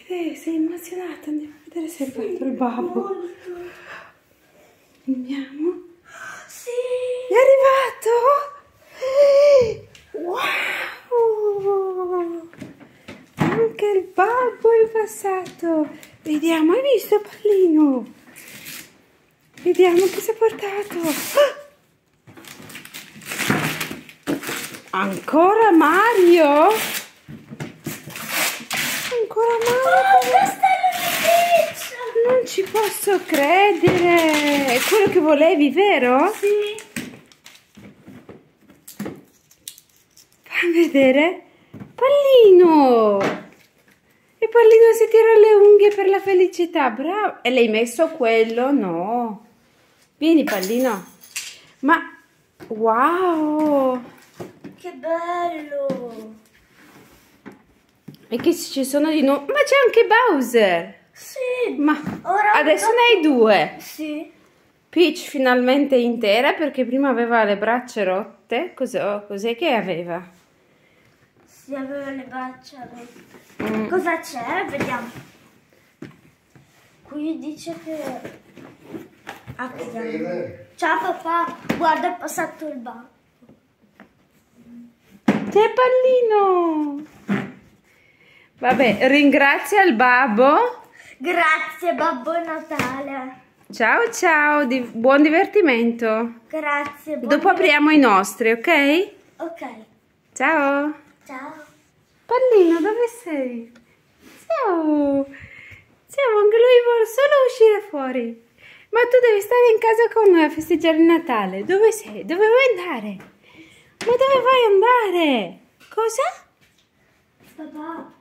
Sei emozionata? Andiamo a vedere se è arrivato il babbo. Molto. Andiamo. Sì. È arrivato! Wow! Anche il babbo è passato. Vediamo, hai visto pallino? Vediamo che si è portato. Ancora Mario? Ancora Mario? Oh, il castello di Peach! Non ci posso credere! È quello che volevi, vero? Sì. Fammi vedere. Pallino! E Pallino si tira le unghie per la felicità. Bravo! E l'hai messo quello? No. Vieni, Pallino. Ma... Wow! Che bello! E che ci sono di nuovo? Ma c'è anche Bowser! Sì. Ma Ora adesso ne hai due. Sì. Peach finalmente intera perché prima aveva le braccia rotte. Cos'è che aveva? Sì, aveva le braccia rotte. Cosa c'è? Vediamo. Qui dice che... Apriamo. Ciao papà, guarda è passato il babbo. C'è Pallino! Vabbè, ringrazia il babbo. Grazie Babbo Natale. Ciao ciao, buon divertimento. Grazie. Dopo apriamo i nostri, ok? Ok. Ciao. Ciao. Pallino, dove sei? Ciao. Ciao, anche lui vuole solo uscire fuori. Ma tu devi stare in casa con noi a festeggiare il Natale. Dove sei? Dove vuoi andare? Ma dove vuoi andare? Cosa? Papà.